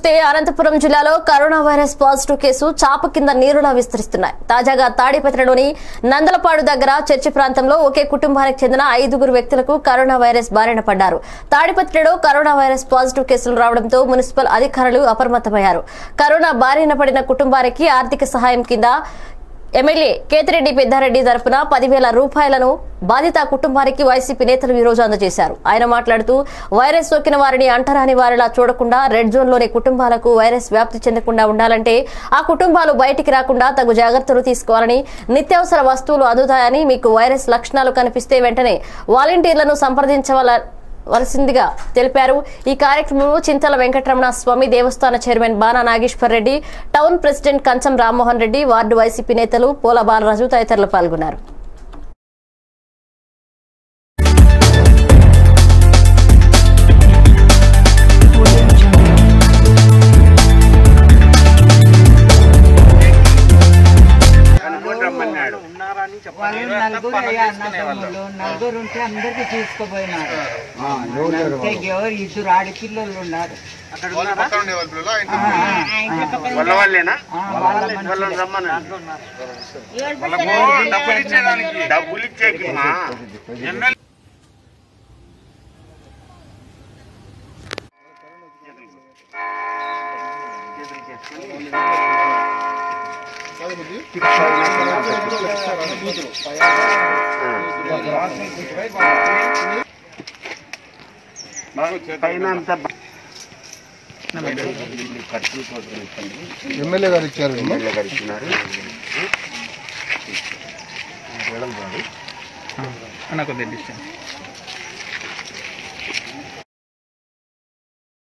చూస్తే అనంతపురం జిల్లాలో corona virus positive case చాప కింద నీరులా విస్తరిస్తున్నాయి. తాజాగా తాడిపత్రిలోని నందలపాడు దగ్గర చర్చి ప్రాంతంలో ఒకే కుటుంబానికి చెందిన 5 వ్యక్తులకు కరోనా వైరస్ బారిన పడ్డారు. తాడిపత్రిలో కరోనా వైరస్ పాజిటివ్ కేసులు రావడంతో మున్సిపల్ అధికారులు అప్రమత్తమయ్యారు. కరోనా బారిన పడిన కుటుంబానికి ఆర్థిక సహాయం కింద ఎమ్మెల్యే కేతిరెడ్డి పెద్దారెడ్డి తరపున 10,000 రూపాయలను బాధిత కుటుంబానికి వైసీపీ నేతలు ఈ రోజు అందజేశారు. ఆయన మాట్లాడుతూ వైరస్ సోకిన వారిని అంటరాని వారిలా చూడకుండా రెడ్ జోన్లోని కుటుంబాలకు వైరస్ వ్యాప్తి చెందకుండా ఉండాలంటే ఆ కుటుంబాలు బయటికి రాకుండా తగు జాగ్రత్తలు తీసుకోవాలని, నిత్యావసర వస్తువులు అందుతాయని, మీకు వైరస్ లక్షణాలు కనిపిస్తే వెంటనే వాలంటీర్లను సంప్రదించవలసిందిగా తెలిపారు. ఈ కార్యక్రమంలో చింతల వెంకటరమణ స్వామి దేవస్థాన chairman Bana Nageshwar Reddy, town president Kancham Rammohan Reddy, ward YCP నేతలు పోల బాలరాజు తదితరులు పాల్గొన్నారు. నలుగురు ఉంటే అందరికి తీసుకుపోయినారు. ఎవరు 2 ఆడపిల్లలు ఉన్నారు. ఎమ్మెల్యే గారు ఇచ్చారు. నాకు